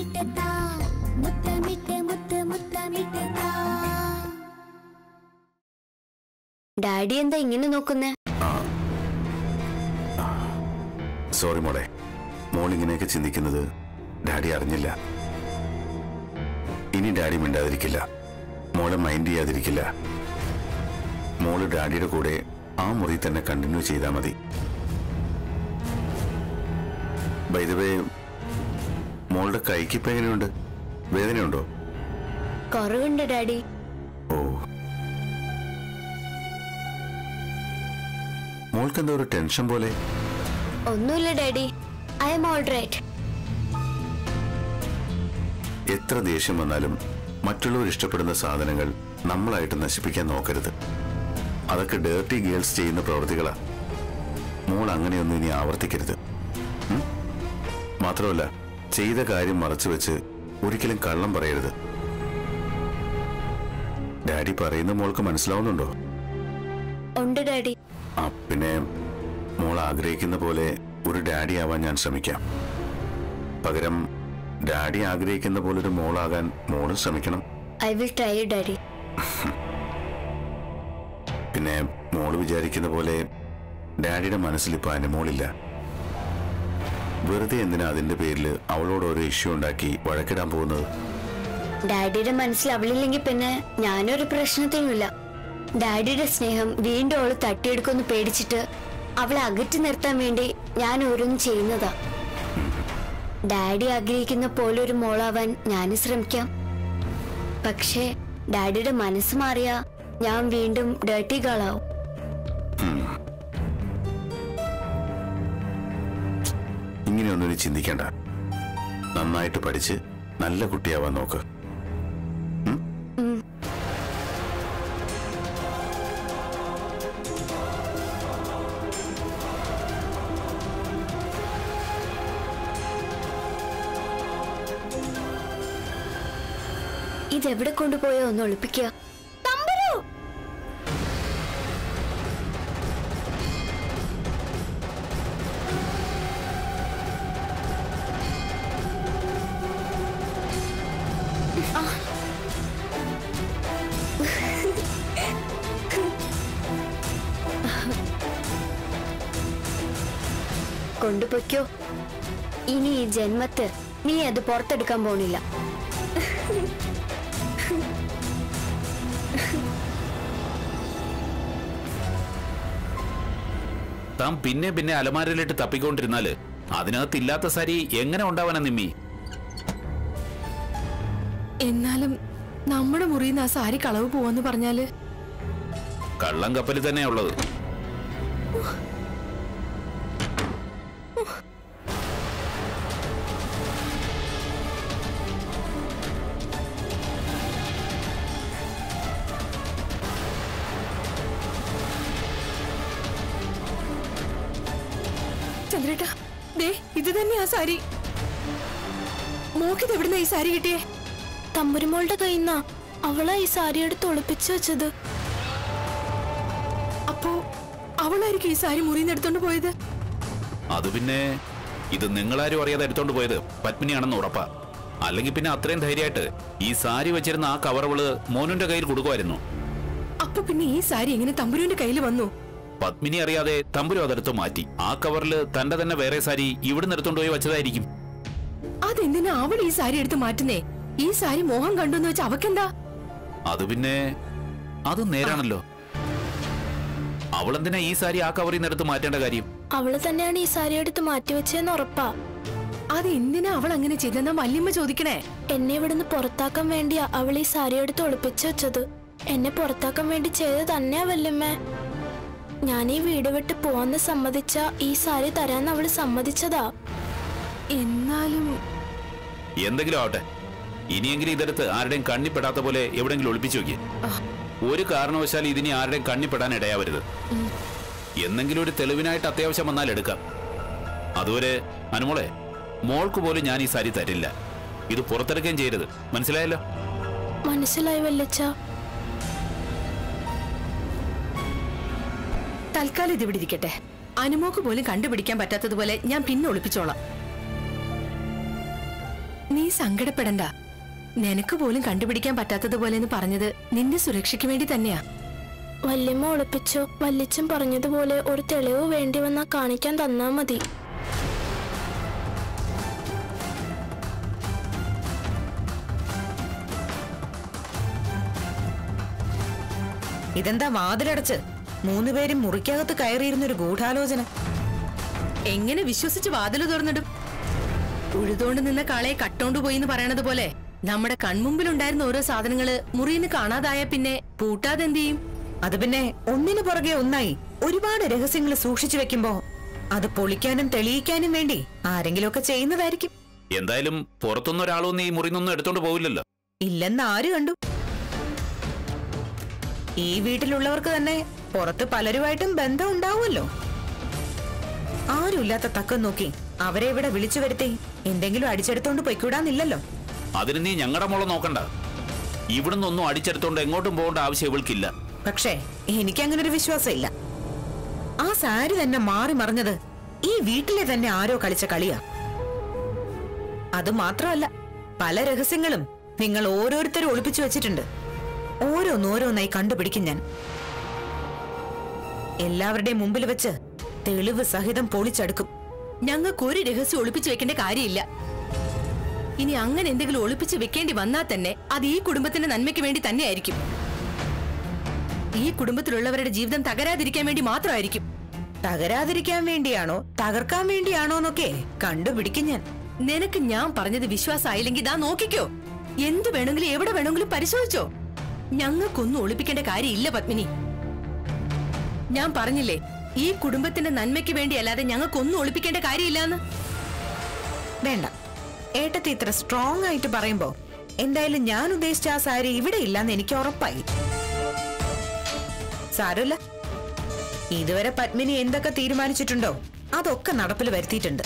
Daddy എന്താ ഇങ്ങനെ നോക്കുന്നേ? സോറി മോളെ, മോൾ ഇങ്ങനെയൊക്കെ ചിന്തിക്കുന്നത് ഡാഡി അറിഞ്ഞില്ല. ഇനി ഡാഡി മിണ്ടാതിരിക്കില്ല, മോളെ മൈൻഡ് ചെയ്യാതിരിക്കില്ല. മോള് ഡാഡിയുടെ കൂടെ ആ മുറി തന്നെ കണ്ടിന്യൂ ചെയ്താൽ മതി. ബൈ ദ വേ, മോളുടെ കൈക്ക് ഇപ്പൊ എങ്ങനെയുണ്ട്? വേദനയുണ്ടോ? കുറവുണ്ട് ഡാഡി. ഓ, മോൾക്ക് എന്താ ഒരു ടെൻഷൻ പോലെ? ഒന്നുമില്ല daddy, I am all right. എത്ര ദേഷ്യം വന്നാലും മറ്റുള്ളവർ ഇഷ്ടപ്പെടുന്ന സാധനങ്ങൾ നമ്മളായിട്ട് നശിപ്പിക്കാൻ നോക്കരുത്. അതൊക്കെ ഡേർട്ടി ഗേൾസ് ചെയ്യുന്ന പ്രവൃത്തികളാ. മോൾ അങ്ങനെയൊന്നും ഇനി ആവർത്തിക്കരുത്. മാത്രമല്ല, ചെയ്ത കാര്യം മറച്ചു വെച്ച് ഒരിക്കലും കള്ളം പറയരുത്. ഡാഡി പറയുന്ന മോൾക്ക് മനസ്സിലാവുന്നുണ്ടോ? ഉണ്ട് ഡാഡി. പിന്നെ മോൾ ആഗ്രഹിക്കുന്ന പോലെ ഒരു ഡാഡി ആവാൻ ഞാൻ ശ്രമിക്കാം. പകരം ഡാഡി ആഗ്രഹിക്കുന്ന പോലെ ഒരു മോളാകാൻ മോളും ശ്രമിക്കണം. I will try daddy. പിന്നെ മോള് വിചാരിക്കുന്ന പോലെ ഡാഡിയുടെ മനസ്സിൽ ഇപ്പൊ അനുമോളില്ല. വെറുതെ എന്തിനാ അതിന്റെ പേരിൽ അവളോട് ഓരോ ഇഷ്യൂ ഉണ്ടാക്കി വഴക്കിടാൻ പോകുന്നത്? ഡാഡിയുടെ മനസ്സിൽ അവളില്ലെങ്കിൽ പിന്നെ ഞാനൊരു പ്രശ്നത്തിനുമില്ല. ഡാഡിയുടെ സ്നേഹം വീണ്ടും അവള് തട്ടിയെടുക്കുമെന്ന് പേടിച്ചിട്ട് അവളെ അകറ്റി നിർത്താൻ വേണ്ടി ഞാൻ ഓരോന്നും ചെയ്യുന്നതാ. ഡാഡി ആഗ്രഹിക്കുന്ന പോലെ ഒരു മോളാവാൻ ഞാനും ശ്രമിക്കാം. പക്ഷേ ഡാഡിയുടെ മനസ്സ് മാറിയാ ഞാൻ വീണ്ടും ഡേർട്ടി ഗേളാവും. ഇങ്ങനെയൊന്നും ഇനി ചിന്തിക്കണ്ട. നന്നായിട്ട് പഠിച്ച് നല്ല കുട്ടിയാവാൻ നോക്ക്. ഇതെവിടെ കൊണ്ടുപോയോ ഒന്ന് ഒളിപ്പിക്കുക. കൊണ്ടുപോയ്ക്കോ. ഇനി ഈ ജന്മത്ത് നീ അത് പുറത്തെടുക്കാൻ പോണില്ല. താൻ പിന്നെ പിന്നെ അലമാരയിലിട്ട് തപ്പിക്കൊണ്ടിരുന്നാല് അതിനകത്തില്ലാത്ത സാരി എങ്ങനെ ഉണ്ടാവാനാ നിമ്മി? എന്നാലും നമ്മുടെ മുറിയിൽ നിന്ന് ആ സാരി കളവ് പോവാന്ന് പറഞ്ഞാല് കള്ളം കപ്പലിൽ തന്നെയാ ഉള്ളത്. ചന്ദ്രേട്ടാ, ദേ ഇത് തന്നെയാ സാരി. മോക്കിത് എവിടുന്ന ഈ സാരി കിട്ടിയേ? തമ്പുരുമോളുടെ കയ്യിന്നാ അവളാ ഈ സാരി എടുത്ത് ഒളിപ്പിച്ചു വെച്ചത്. അപ്പോ അവളായിരിക്കും ഈ സാരി മുറിന്ന് എടുത്തോണ്ട് പോയത്? അത് പിന്നെ ഇത് നിങ്ങളാരും അറിയാതെ എടുത്തോണ്ട് പോയത് പത്മിനിയാണെന്ന് ഉറപ്പാ. അല്ലെങ്കിൽ പിന്നെ അത്രയും ധൈര്യമായിട്ട് ഈ സാരി വെച്ചിരുന്ന ആ കവറവള് മോനുന്റെ കയ്യിൽ കൊടുക്കുമായിരുന്നു. അപ്പൊ പിന്നെ ഈ സാരി എങ്ങനെ തമ്പുരുവിന്റെ കയ്യിൽ വന്നു? പത്മിനി അറിയാതെ തമ്പുരു അതെടുത്ത് മാറ്റി. ആ കവറിൽ തന്റെ തന്നെ വേറെ സാരി ഇവിടുന്ന് എടുത്തോണ്ട് പോയി വെച്ചതായിരിക്കും. അതെന്തിനാ അവൾ ഈ സാരി എടുത്ത് മാറ്റുന്നേ? ഈ സാരി മോഹം കണ്ടുവെന്ന് വെച്ചാൽ അവക്കെന്താ? അത് പിന്നെ അത് നേരാണല്ലോ. അവളെന്തിനാ ഈ സാരി ആ കവറിൽ നിന്ന് എടുത്ത് മാറ്റേണ്ട കാര്യം? അവള് തന്നെയാണ് ഈ സാരി എടുത്ത് മാറ്റിവെച്ചെന്ന് ഉറപ്പാ. അത് എന്തിനാ അവൾ അങ്ങനെ ചെയ്തെന്നാ വല്യമ്മ ചോദിക്കണേ. എന്നെ ഇവിടുന്ന് പുറത്താക്കാൻ വേണ്ടിയാ അവൾ ഈ സാരി എടുത്ത് ഒളിപ്പിച്ചു വെച്ചത്. എന്നെ പുറത്താക്കാൻ വേണ്ടി ചെയ്ത് തന്നെയാ വല്യമ്മ. ഞാൻ ഈ വീട് വിട്ട് പോവാന്ന് സമ്മതിച്ച ഈ സാരി തരാന്ന് അവള് സമ്മതിച്ചതാ. എന്നാലും എന്തെങ്കിലും ആവട്ടെ, ഇനിയെങ്കിലും ഇതെടുത്ത് ആരുടെയും കണ്ണിപ്പെടാത്ത പോലെ എവിടെങ്കിലും ഒളിപ്പിച്ചു നോക്കി. ഒരു കാരണവശാലും ഇതിനി ആരുടെയും കണ്ണിപ്പെടാൻ ഇടയാവരുത്. എന്നെങ്കിലും ഒരു തെളിവിനായിട്ട് അത്യാവശ്യം വന്നാൽ എടുക്കാം. അതുവരെ അനുമോളെ, മോൾക്ക് പോലും ഞാൻ ഈ സാരി തരില്ല. ഇത് പുറത്തെടുക്കുകയും ചെയ്യരുത്. മനസ്സിലായല്ലോ? മനസ്സിലായി വല്ലച്ച. തൽക്കാലം ഇതിവിടെ ഇരിക്കട്ടെ. അനുമോക്ക് പോലും കണ്ടുപിടിക്കാൻ പറ്റാത്തതുപോലെ ഞാൻ പിന്നെ ഒളിപ്പിച്ചോളാം. നീ സങ്കടപ്പെടണ്ട. നിനക്ക് പോലും കണ്ടുപിടിക്കാൻ പറ്റാത്തതുപോലെ എന്ന് പറഞ്ഞത് നിന്റെ സുരക്ഷയ്ക്ക് വേണ്ടി തന്നെയാ. വല്യമ്മ ഒളിപ്പിച്ചോ വല്യച്ഛൻ പറഞ്ഞതുപോലെ ഒരു തെളിവ് വേണ്ടി വന്നാ കാണിക്കാൻ തന്നാ മതി. ഇതെന്താ വാതിലടച്ച് 3 പേരും മുറിക്കകത്ത് കയറിയിരുന്നൊരു ഗൂഢാലോചന? എങ്ങനെ വിശ്വസിച്ച് വാതില് തുറന്നിടും? ഉഴുതോണ്ട് നിന്ന കാളയെ കട്ടോണ്ട് പോയി എന്ന് പറയണത് പോലെ നമ്മുടെ കൺമുമ്പിലുണ്ടായിരുന്ന ഓരോ സാധനങ്ങള് മുറിയിന്ന് കാണാതായ പിന്നെ പൂട്ടാതെന്ത് ചെയ്യും? അത് പിന്നെ ഒന്നിനു പുറകെ ഒന്നായി ഒരുപാട് രഹസ്യങ്ങൾ സൂക്ഷിച്ചു വെക്കുമ്പോ അത് പൊളിക്കാനും തെളിയിക്കാനും വേണ്ടി ആരെങ്കിലുമൊക്കെ ചെയ്യുന്നതായിരിക്കും. എന്തായാലും പുറത്തുനിന്ന് ഒരാളൊന്നും ഈ മുറിന്നൊന്നും എടുത്തോണ്ട് പോവില്ലല്ലോ. ഇല്ലെന്ന് ആര് കണ്ടു? ഈ വീട്ടിലുള്ളവർക്ക് തന്നെ പുറത്ത് പലരുമായിട്ടും ബന്ധം ഉണ്ടാവുമല്ലോ. ആരുമില്ലാത്ത തക്കം നോക്കി അവരെ ഇവിടെ വിളിച്ചു വരുത്തി എന്തെങ്കിലും അടിച്ചെടുത്തോണ്ട് പൊയ്ക്കൂടാന്നില്ലല്ലോ. അതിന് നീ ഞങ്ങളുടെ മോളെ നോക്കണ്ട. ഇവിടുന്ന് ഒന്നും അടിച്ചെടുത്തോണ്ട് എങ്ങോട്ടും പോകേണ്ട ആവശ്യം ഇവൾക്കില്ല. പക്ഷേ എനിക്കങ്ങനെ ഒരു വിശ്വാസം ഇല്ല. ആ സാരി തന്നെ മാറി മറിഞ്ഞത് ഈ വീട്ടിലെ തന്നെ ആരോ കളിച്ച കളിയാ. അത് മാത്രമല്ല, പല രഹസ്യങ്ങളും നിങ്ങൾ ഓരോരുത്തരും ഒളിപ്പിച്ചു വെച്ചിട്ടുണ്ട്. ഓരോന്നോരോന്നായി കണ്ടുപിടിക്കും ഞാൻ. എല്ലാവരുടെയും മുമ്പിൽ വെച്ച് തെളിവ് സഹിതം പൊളിച്ചെടുക്കും. ഞങ്ങൾക്ക് ഒരു രഹസ്യം ഒളിപ്പിച്ചു വെക്കേണ്ട കാര്യമില്ല. ഇനി അങ്ങനെ എന്തെങ്കിലും ഒളിപ്പിച്ച് വെക്കേണ്ടി വന്നാൽ തന്നെ അത് ഈ കുടുംബത്തിന്റെ നന്മയ്ക്ക് വേണ്ടി തന്നെയായിരിക്കും. ഈ കുടുംബത്തിലുള്ളവരുടെ ജീവിതം തകരാതിരിക്കാൻ വേണ്ടി മാത്രമായിരിക്കും. തകരാതിരിക്കാൻ വേണ്ടിയാണോ തകർക്കാൻ വേണ്ടിയാണോ എന്നൊക്കെ കണ്ടുപിടിക്കും ഞാൻ. നിനക്ക് ഞാൻ പറഞ്ഞത് വിശ്വാസമായില്ലെങ്കിൽ ദാ നോക്കിക്കോ. എന്ത് വേണമെങ്കിലും എവിടെ വേണമെങ്കിലും പരിശോധിച്ചോ. ഞങ്ങൾക്കൊന്നും ഒളിപ്പിക്കേണ്ട കാര്യമില്ല പത്മിനി. ഞാൻ പറഞ്ഞില്ലേ, ഈ കുടുംബത്തിന്റെ നന്മയ്ക്ക് വേണ്ടി അല്ലാതെ ഞങ്ങൾക്കൊന്നും ഒളിപ്പിക്കേണ്ട കാര്യമില്ലാന്ന്. വേണ്ട, ഏട്ടത്തി ഇത്ര സ്ട്രോങ് ആയിട്ട് പറയുമ്പോ എന്തായാലും ഞാൻ ഉദ്ദേശിച്ച ആ സാരി ഇവിടെ ഇല്ലാന്ന് എനിക്ക് ഉറപ്പായി. സാരമില്ല, ഇതുവരെ പത്മിനി എന്തൊക്കെ തീരുമാനിച്ചിട്ടുണ്ടോ അതൊക്കെ നടപ്പിൽ വരുത്തിയിട്ടുണ്ട്.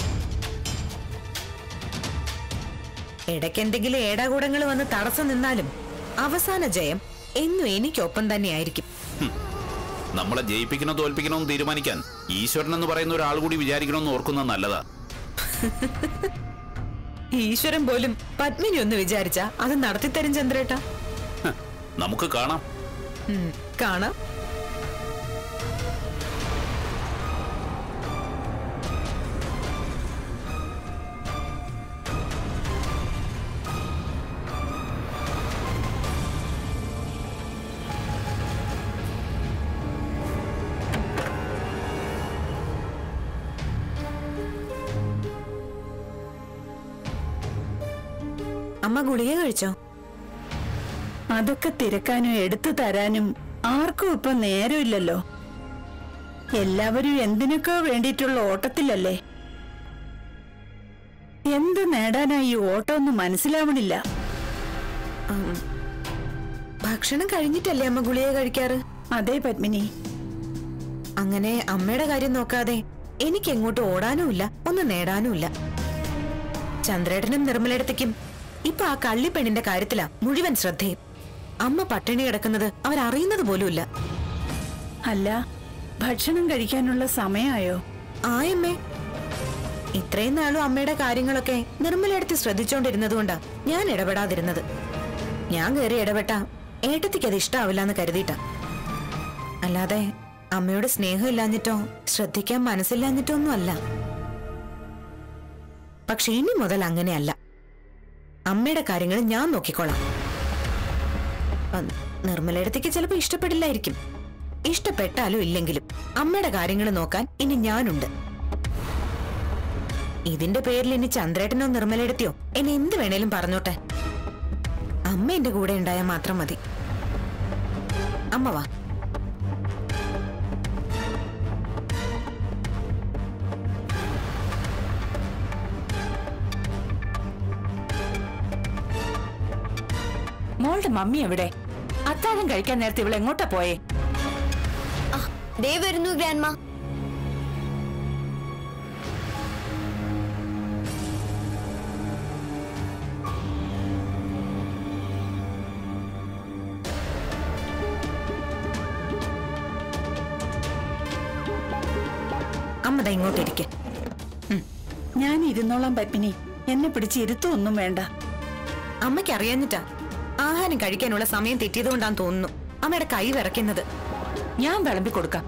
ഇടയ്ക്കെന്തെങ്കിലും ഏടാകൂടങ്ങൾ വന്ന് തടസ്സം നിന്നാലും അവസാന ജയം എന്നും എനിക്കൊപ്പം തന്നെയായിരിക്കും. നമ്മളെ ജയിപ്പിക്കണോ തോൽപ്പിക്കണോ എന്ന് തീരുമാനിക്കാൻ ഈശ്വരൻ എന്ന് പറയുന്ന ഒരാൾ കൂടി വിചാരിക്കണമെന്ന് ഓർക്കുന്നത് നല്ലതാ. ഈശ്വരൻ പോലും പത്മിനി ഒന്ന് വിചാരിച്ചാ അത് നടത്തിത്തരും ചന്ദ്രേട്ടാ. നമുക്ക് കാണാം. കാണാം. അമ്മ ഗുളിക കഴിച്ചോ? അതൊക്കെ തിരക്കാനും എടുത്തു തരാനും ആർക്കും ഇപ്പൊ നേരമില്ലല്ലോ. എല്ലാവരും എന്തിനൊക്കെ വേണ്ടിയിട്ടുള്ള ഓട്ടത്തിലല്ലേ. എന്ത് നേടാനായി ഓട്ടമൊന്നും മനസ്സിലാവണില്ല. ഭക്ഷണം കഴിഞ്ഞിട്ടല്ലേ അമ്മ ഗുളിക കഴിക്കാറ്? അതെ പത്മിനി. അങ്ങനെ അമ്മയുടെ കാര്യം നോക്കാതെ എനിക്ക് എങ്ങോട്ട് ഓടാനുമില്ല, ഒന്നും നേടാനുമില്ല. ചന്ദ്രേട്ടനും നിർമ്മലയിടത്തേക്കും ഇപ്പൊ ആ കള്ളിപ്പെണ്ണിന്റെ കാര്യത്തിലാ മുഴുവൻ ശ്രദ്ധയും. അമ്മ പട്ടിണി കിടക്കുന്നത് അവരറിയുന്നത് പോലുമില്ല. അല്ല, ഭക്ഷണം കഴിക്കാനുള്ള സമയമായോ? ആയമ്മേ, ഇത്രയും നാളും അമ്മയുടെ കാര്യങ്ങളൊക്കെ നിർമ്മലയിടത്ത് ശ്രദ്ധിച്ചോണ്ടിരുന്നതുകൊണ്ടാ ഞാൻ ഇടപെടാതിരുന്നത്. ഞാൻ കയറി ഇടപെട്ട ഏട്ടത്തിക്ക് അത് ഇഷ്ടാവില്ല എന്ന് കരുതിയിട്ടാ. അല്ലാതെ അമ്മയുടെ സ്നേഹം ഇല്ലാഞ്ഞിട്ടോ ശ്രദ്ധിക്കാൻ മനസ്സില്ലാഞ്ഞിട്ടോ ഒന്നും അല്ല. പക്ഷെ ഇനി മുതൽ അങ്ങനെയല്ല. അമ്മയുടെ കാര്യങ്ങൾ ഞാൻ നോക്കിക്കോളാം. നിർമ്മലയിടത്തേക്ക് ചിലപ്പോ ഇഷ്ടപ്പെടില്ലായിരിക്കും. ഇഷ്ടപ്പെട്ടാലും ഇല്ലെങ്കിലും അമ്മയുടെ കാര്യങ്ങൾ നോക്കാൻ ഇനി ഞാനുണ്ട്. ഇതിന്റെ പേരിൽ ഇനി ചന്ദ്രേട്ടനോ നിർമ്മലയിടത്തിയോ എന്നെ എന്ത് വേണേലും പറഞ്ഞോട്ടെ. അമ്മ എന്റെ കൂടെ ഉണ്ടായാൽ മാത്രം മതി. അമ്മ വാ. മോളുടെ മമ്മി എവിടെ? അത്താഴം കഴിക്കാൻ നേരത്തെ ഇവിടെ എങ്ങോട്ടാ പോയേ? ദേ വരുന്നു ഗ്രാൻഡ്മ. അമ്മ ദാ ഇങ്ങോട്ടിരിക്കെ. ഞാൻ ഇരുന്നോളാം പത്മിനി. എന്നെ പിടിച്ച് ഇരുത്തൊന്നും വേണ്ട. അമ്മയ്ക്ക് അറിയാഞ്ഞിട്ടാ. ആഹാരം കഴിക്കാനുള്ള സമയം തെറ്റിയതുകൊണ്ടാന്ന് തോന്നുന്നു അമ്മയുടെ കൈ വിറയ്ക്കുന്നത്. ഞാൻ വിളമ്പി കൊടുക്കാം.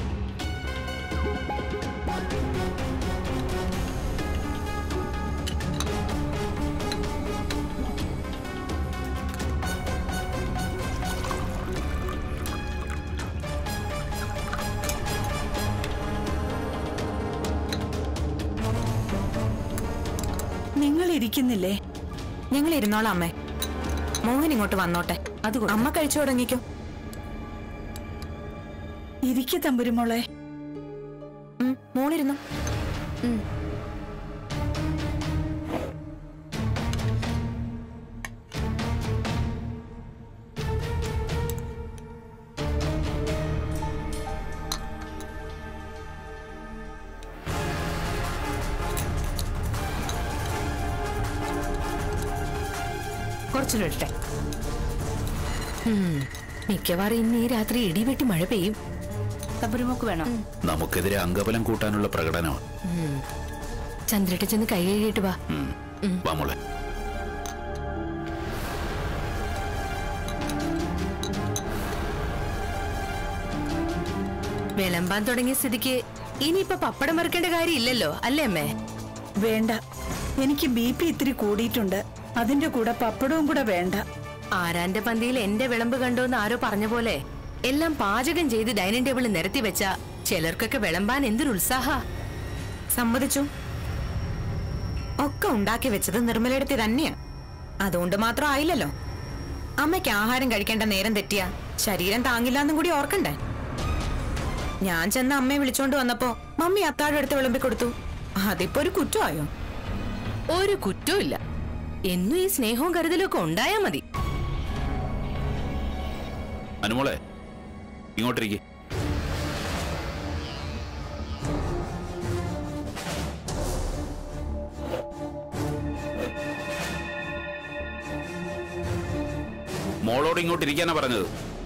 നിങ്ങൾ ഇരിക്കുന്നില്ലേ? ഞങ്ങൾ ഇരുന്നോളാം അമ്മേ. മോഹൻ ഇങ്ങോട്ട് വന്നോട്ടെ. അത് അമ്മ കഴിച്ചു തുടങ്ങിക്കോ. ഇരിക്ക തമ്പുരുമോളെ. മോളിരുന്നു. കുറച്ചിട്ടെ. മിക്കവാറും ഇന്ന് ഈ രാത്രി ഇടിവെട്ടി മഴ പെയ്യും. തമ്പുരുമോക്ക് വേണം. നമുക്കെതിരെ അംഗബലം കൂട്ടാനുള്ള പ്രകടനമാണ്. ചന്ദ്രട്ട് ചെന്ന് കൈ കഴുകിയിട്ട് വാ. വാ മോളെ. വിളമ്പാൻ തുടങ്ങിയ സ്ഥിതിക്ക് ഇനിയിപ്പൊ പപ്പടം മറക്കേണ്ട കാര്യം ഇല്ലല്ലോ, അല്ലേ അമ്മേ? വേണ്ട, എനിക്ക് BP ഇത്തിരി കൂടിയിട്ടുണ്ട്. അതിന്റെ കൂടെ പപ്പടവും കൂടെ വേണ്ട. ആരാന്റെ പന്തിയിൽ എന്റെ വിളമ്പ് കണ്ടോന്ന് ആരോ പറഞ്ഞ പോലെ എല്ലാം പാചകം ചെയ്ത് ഡൈനിങ് ടേബിളിൽ നിരത്തി വെച്ച ചിലർക്കൊക്കെ വിളമ്പാൻ എന്തൊരു ഉത്സാഹ. സമ്മതിച്ചു. ഒക്കെ ഉണ്ടാക്കി വെച്ചത് നിർമ്മലയെടുത്തി തന്നെയാ. അതുകൊണ്ട് മാത്രം ആയില്ലല്ലോ. അമ്മയ്ക്ക് ആഹാരം കഴിക്കേണ്ട നേരം തെറ്റിയാ ശരീരം താങ്ങില്ലാന്നും കൂടി ഓർക്കണ്ടേ? ഞാൻ ചെന്ന് അമ്മയെ വിളിച്ചോണ്ട് വന്നപ്പോ മമ്മി അത്താഴം എടുത്ത് വിളമ്പി കൊടുത്തു. അതിപ്പോ ഒരു കുറ്റമായോ? ഒരു കുറ്റവും ഇല്ല. എന്നും ഈ സ്നേഹവും കരുതലും ഒക്കെ ഉണ്ടായാ മതി. അനുമോളെ, ഇങ്ങോട്ടിരിക്കെ. മോളോട് ഇങ്ങോട്ടിരിക്കാനാ പറഞ്ഞത്.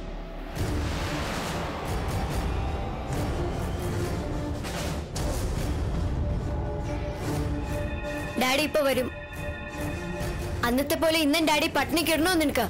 ഡാഡി ഇപ്പൊ വരും. അന്നത്തെ പോലെ ഇന്നും ഡാഡി പട്ടിണി കിടണോ നിനക്ക്?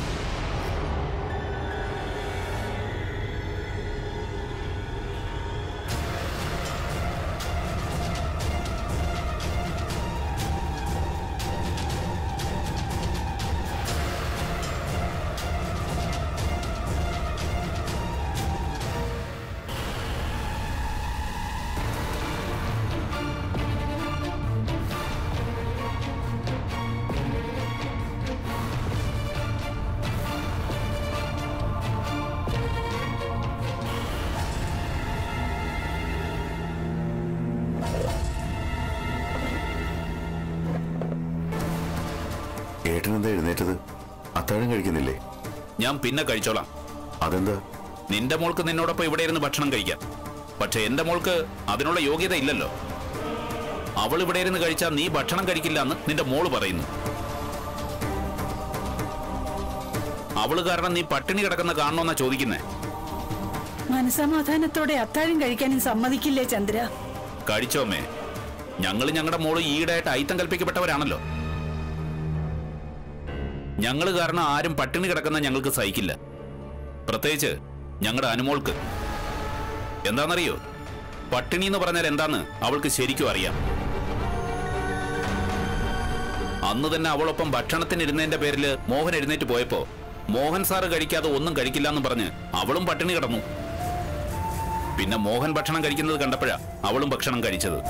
ഏട്ടനെന്താ എഴുന്നേറ്റത്? അത്താഴം കഴിക്കുന്നില്ലേ? ഞാൻ പിന്നെ കഴിച്ചോളാം. അതെന്താ? നിന്റെ മോൾക്ക് നിന്നോടൊപ്പം ഇവിടെ ഇരുന്ന് ഭക്ഷണം കഴിക്കാം. പക്ഷെ എന്റെ മോൾക്ക് അതിനുള്ള യോഗ്യത ഇല്ലല്ലോ. അവൾ ഇവിടെ ഇരുന്ന് കഴിച്ചാൽ നീ ഭക്ഷണം കഴിക്കില്ല എന്ന് നിന്റെ മോള് പറയുന്നു. അവള് കാരണം നീ പട്ടിണി കിടക്കുന്ന കാണണമെന്നാ ചോദിക്കുന്നേ. മനസമാധാനത്തോടെ അത്താഴം കഴിക്കാനും സമ്മതിക്കില്ലേ ചന്ദ്ര? കഴിച്ചോമ്മേ. ഞങ്ങളുടെ മോള് ഈയിടെയായിട്ട് ഐത്തം കൽപ്പിക്കപ്പെട്ടവരാണല്ലോ. ഞങ്ങള് കാരണം ആരും പട്ടിണി കിടക്കുന്ന ഞങ്ങൾക്ക് സഹിക്കില്ല. പ്രത്യേകിച്ച് ഞങ്ങളുടെ അനുമോൾക്ക്. എന്താണെന്നറിയോ? പട്ടിണി എന്ന് പറഞ്ഞാൽ എന്താന്ന് അവൾക്ക് ശരിക്കും അറിയാം. അന്ന് തന്നെ അവളൊപ്പം ഭക്ഷണത്തിനിരുന്നതിന്റെ പേരില് മോഹൻ എഴുന്നേറ്റ് പോയപ്പോ മോഹൻ സാറ് കഴിക്കാതെ ഒന്നും കഴിക്കില്ല എന്ന് പറഞ്ഞ് അവളും പട്ടിണി കിടന്നു. പിന്നെ മോഹൻ ഭക്ഷണം കഴിക്കുന്നത് കണ്ടപ്പോഴാ അവളും ഭക്ഷണം കഴിച്ചത്.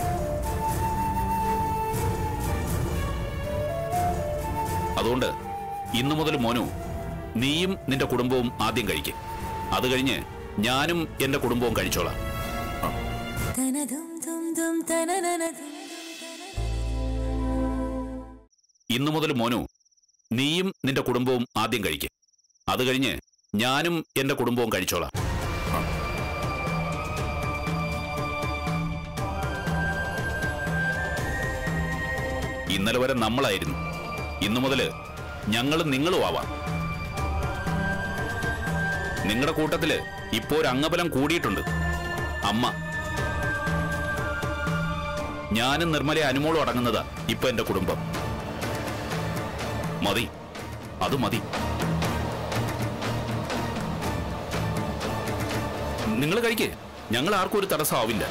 അതുകൊണ്ട് ഇന്നു മുതൽ മോനു, നീയും നിന്റെ കുടുംബവും ആദ്യം കഴിക്കും. അത് കഴിഞ്ഞ് ഞാനും എന്റെ കുടുംബവും കഴിച്ചോളാം. ഇന്നു മുതൽ മോനു, നീയും നിന്റെ കുടുംബവും ആദ്യം കഴിക്കും. അത് കഴിഞ്ഞ് ഞാനും എന്റെ കുടുംബവും കഴിച്ചോളാം. ഇന്നലെ വരെ നമ്മളായിരുന്നു. ഇന്നു മുതല് ഞങ്ങളും നിങ്ങളും ആവാം. നിങ്ങളുടെ കൂട്ടത്തില് ഇപ്പോ ഒരു അംഗബലം കൂടിയിട്ടുണ്ട്. അമ്മ. ഞാനും നിർമ്മല അനുമോളും അടങ്ങുന്നതാ ഇപ്പൊ എന്റെ കുടുംബം. മതി, അത് മതി. നിങ്ങൾ കഴിക്കേ, ഞങ്ങൾ ആർക്കും ഒരു തടസ്സമാവില്ല.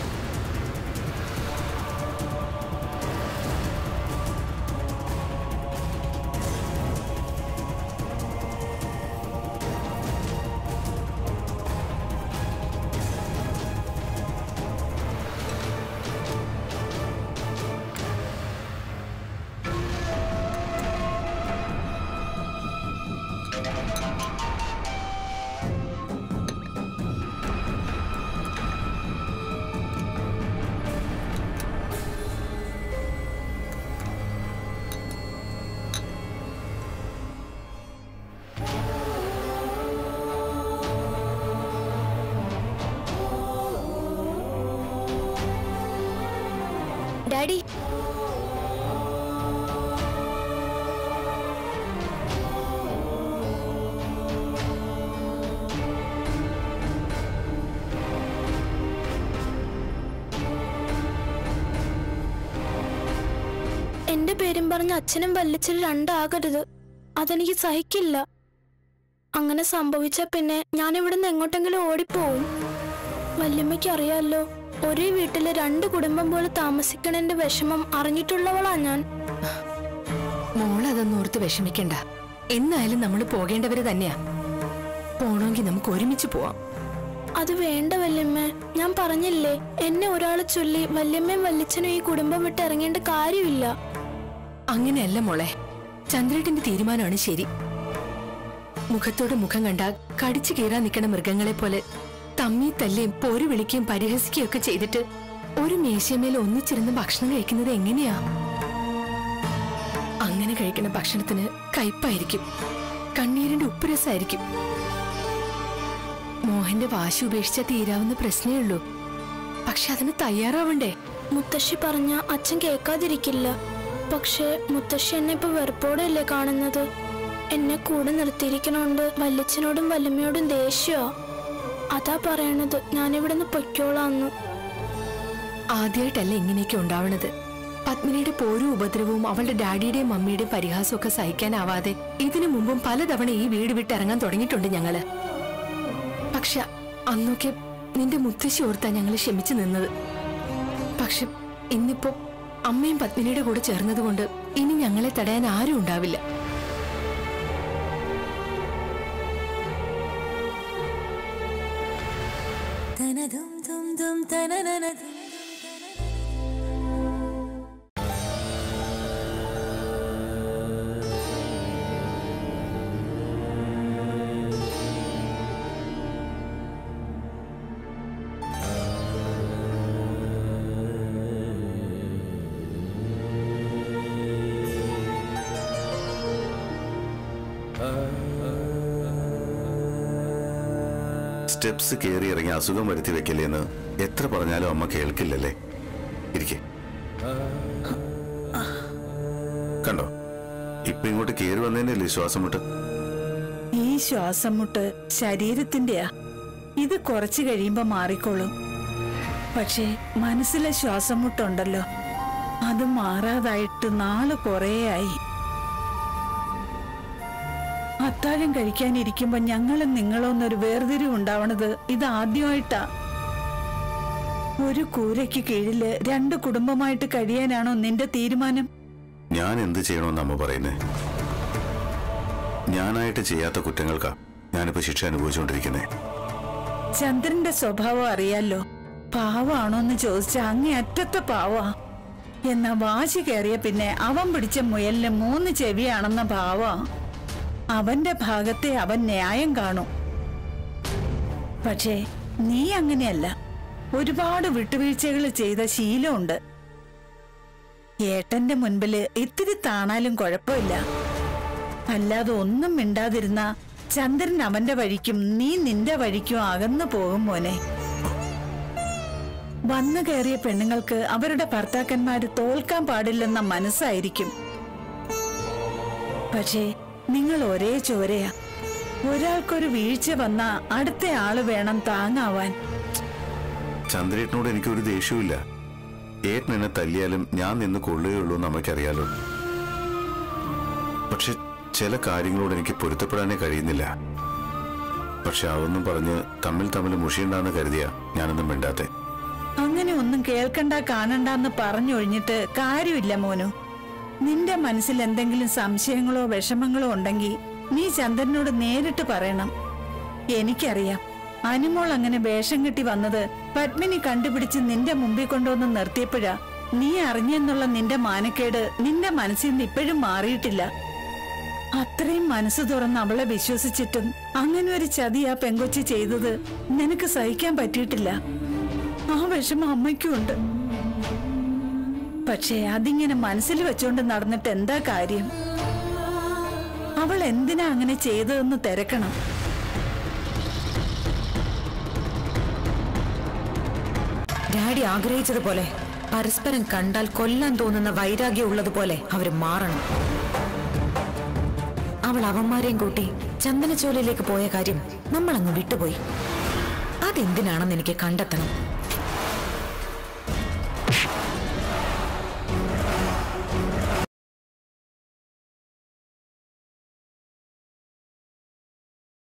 ഡാഡി, എന്റെ പേരും പറഞ്ഞ് അച്ഛനും വല്ലിച്ചും രണ്ടാകരുത്. അതെനിക്ക് സഹിക്കില്ല. അങ്ങനെ സംഭവിച്ച പിന്നെ ഞാൻ ഇവിടുന്ന് എങ്ങോട്ടെങ്കിലും ഓടിപ്പോവും. വല്യമ്മയ്ക്ക് അറിയാലോ, ഒരേ വീട്ടില് 2 കുടുംബം പോലെ താമസിക്കണേന്റെ വിഷമം അറിഞ്ഞിട്ടുള്ളവളാ ഞാൻ. മോളതൊന്നും ഓർത്ത് വിഷമിക്കണ്ട. എന്നായാലും നമ്മൾ പോകേണ്ടവര് തന്നെയാ. പോണമെങ്കിൽ നമുക്ക് ഒരുമിച്ച് പോവാം. അത് വേണ്ട വല്യമ്മ. ഞാൻ പറഞ്ഞില്ലേ, എന്നെ ഒരാളെ ചൊല്ലി വല്യമ്മയും വല്ലിച്ചനും ഈ കുടുംബം വിട്ട് ഇറങ്ങേണ്ട കാര്യമില്ല. അങ്ങനെയല്ല മോളെ, ചന്ദ്രേട്ടന്റെ തീരുമാനമാണ് ശരി. മുഖത്തോട് മുഖം കണ്ടാ കടിച്ചു കീറാൻ നിൽക്കണ മൃഗങ്ങളെ പോലെ തമ്മി തല്ലിയും പോര് വിളിക്കുകയും പരിഹസിക്കുകയും ഒക്കെ ചെയ്തിട്ട് ഒരു മേശമേൽ ഒന്നിച്ചിരുന്ന് ഭക്ഷണം കഴിക്കുന്നത് എങ്ങനെയാ? അങ്ങനെ കഴിക്കുന്ന ഭക്ഷണത്തിന് കയ്പായിരിക്കും, കണ്ണീരിന്റെ ഉപ്പുരസായിരിക്കും. മോഹന്റെ വാശി ഉപേക്ഷിച്ച തീരാവുന്ന പ്രശ്നമേ ഉള്ളൂ. പക്ഷെ അതിന് തയ്യാറാവണ്ടേ? മുത്തശ്ശി പറഞ്ഞ അച്ഛൻ കേൾക്കാതിരിക്കില്ല. പക്ഷെ മുത്തശ്ശി എന്നെ ഇപ്പൊ വെറുപ്പോടെയല്ലേ കാണുന്നത്. എന്നെ കൂടെ നിർത്തിയിരിക്കണോണ്ട് വല്യച്ഛനോടും വല്യമ്മയോടും ദേഷ്യമോ? അതാ പറയണത് ഞാനിവിടുന്ന് പൊയ്ക്കോളാന്നു. ആദ്യമായിട്ടല്ല ഇങ്ങനെയൊക്കെ ഉണ്ടാവണത്. പത്മിനിയുടെ പോരും ഉപദ്രവവും അവളുടെ ഡാഡിയുടെയും മമ്മിയുടെയും പരിഹാസവും ഒക്കെ സഹിക്കാനാവാതെ ഇതിനു മുമ്പും പലതവണ ഈ വീട് വിട്ടിറങ്ങാൻ തുടങ്ങിയിട്ടുണ്ട് ഞങ്ങള്. പക്ഷെ അന്നൊക്കെ നിന്റെ മുത്തശ്ശി ഓർത്താ ഞങ്ങൾ ക്ഷമിച്ചു നിന്നത്. പക്ഷെ ഇന്നിപ്പോ അമ്മയും പത്മിനിയുടെ കൂടെ ചേർന്നതുകൊണ്ട് ഇനി ഞങ്ങളെ തടയാൻ ആരും ഉണ്ടാവില്ല. സ്റ്റെപ്സ് കയറി ഇറങ്ങി അസുഖം വരുത്തി വെക്കല്ലേന്ന് എത്ര പറഞ്ഞാലും അമ്മ കേൾക്കില്ലല്ലേ? ഇരിക്കെ. കണ്ടോ, ഇപ്പൊ ഇങ്ങോട്ട് കയറി വന്നതിനല്ലേ ശ്വാസം മുട്ട്? ഈ ശ്വാസം മുട്ട് ശരീരത്തിന്റെയാ. ഇത് കുറച്ചു കഴിയുമ്പോ മാറിക്കോളും. പക്ഷേ മനസ്സിലെ ശ്വാസം മുട്ടുണ്ടല്ലോ, അത് മാറാതായിട്ട് നാള് കുറേയായി. അത്താഴം കഴിക്കാനിരിക്കുമ്പോ ഞങ്ങളും നിങ്ങളൊന്നൊരു വേർതിരിവുണ്ടാവണത് ഇതാദ്യമായിട്ടാ. ഒരു കൂരയ്ക്ക് കീഴില് 2 കുടുംബമായിട്ട് കഴിയാനാണോ നിന്റെ തീരുമാനം? ഞാൻ എന്ത് ചെയ്യണമെന്ന് അമ്മ പറയുന്നേ? ഞാനായിട്ട് ചെയ്യാത്ത കുറ്റങ്ങൾക്കാ ഞാനിപ്പോ ശിക്ഷ അനുഭവിച്ചുകൊണ്ടിരിക്കുന്നേ. ചന്ദ്രന്റെ സ്വഭാവം അറിയാലോ. പാവാണോന്ന് ചോദിച്ച അങ്ങേ അറ്റത്തെ പാവാ. എന്നാ വാശി കയറിയ പിന്നെ അവൻ പിടിച്ച മുയലിന് 3 ചെവിയാണെന്ന ഭാവാ. അവന്റെ ഭാഗത്തെ അവൻ ന്യായം കാണും. പക്ഷേ നീ അങ്ങനെയല്ല. ഒരുപാട് വിട്ടുവീഴ്ചകൾ ചെയ്ത ശീലമുണ്ട്. ഏട്ടന്റെ മുൻപില് ഇത്തിരി താണാലും കുഴപ്പമില്ല. അല്ലാതെ ഒന്നും മിണ്ടാതിരുന്ന ചന്ദ്രൻ അവന്റെ വഴിക്കും നീ നിന്റെ വഴിക്കും അകന്നു പോകും മോനെ. വന്നു കയറിയ പെണ്ണുങ്ങൾക്ക് അവരുടെ ഭർത്താക്കന്മാര് തോൽക്കാൻ പാടില്ലെന്ന മനസ്സായിരിക്കും. പക്ഷേ നിങ്ങൾ ഒരേ ചോരയാ. ഒരാൾക്കൊരു വീഴ്ച വന്നാ അടുത്ത ആള് വേണം താങ്ങാവാൻ. ചന്ദ്രേട്ടനോട് എനിക്കൊരു ദേഷ്യമില്ല. ഏട്ടൻ എന്നെ തല്ലിയാലും ഞാൻ നിന്ന് കൊള്ളുകയുള്ളൂ എന്ന് നമുക്കറിയാലോ. പക്ഷെ ചില കാര്യങ്ങളോട് എനിക്ക് പൊരുത്തപ്പെടാനേ കഴിയുന്നില്ല. പക്ഷെ അതൊന്നും പറഞ്ഞ് തമ്മിൽ മുഷിയുണ്ടാന്ന് കരുതിയാ ഞാനൊന്നും മിണ്ടാത്തെ. അങ്ങനെ ഒന്നും കേൾക്കണ്ട കാണണ്ടെന്ന് പറഞ്ഞൊഴിഞ്ഞിട്ട് കാര്യമില്ല മോനു. നിന്റെ മനസ്സിൽ എന്തെങ്കിലും സംശയങ്ങളോ വിഷമങ്ങളോ ഉണ്ടെങ്കിൽ നീ ചന്ദ്രനോട് നേരിട്ട് പറയണം. എനിക്കറിയാം അനുമോൾ അങ്ങനെ വേഷം കെട്ടി വന്നത് പത്മിനി കണ്ടുപിടിച്ച് നിന്റെ മുമ്പിൽ കൊണ്ടുവന്ന് നിർത്തിയപ്പോഴാ നീ അറിഞ്ഞെന്നുള്ള നിന്റെ മാനക്കേട് നിന്റെ മനസ്സിൽ നിന്ന് ഇപ്പോഴും മാറിയിട്ടില്ല. അത്രയും മനസ്സ് തുറന്ന് അവളെ വിശ്വസിച്ചിട്ടും അങ്ങനെ ഒരു ചതി ആ പെങ്കൊച്ചി ചെയ്തത് നിനക്ക് സഹിക്കാൻ പറ്റിയിട്ടില്ല. ആ വിഷമം അമ്മയ്ക്കുണ്ട്. പക്ഷേ അതിങ്ങനെ മനസ്സിൽ വെച്ചോണ്ട് നടന്നിട്ട് എന്താ കാര്യം? അവൾ എന്തിനാ അങ്ങനെ ചെയ്തതെന്ന് തിരക്കണം. ഡാഡി ആഗ്രഹിച്ചതുപോലെ പരസ്പരം കണ്ടാൽ കൊല്ലാൻ തോന്നുന്ന വൈരാഗ്യം ഉള്ളതുപോലെ അവര് മാറണം. അവൾ അവന്മാരെയും കൂട്ടി ചന്ദനച്ചോലയിലേക്ക് പോയ കാര്യം നമ്മളങ്ങ് വിട്ടുപോയി. അതെന്തിനാണെന്ന് എനിക്ക് കണ്ടെത്തണം.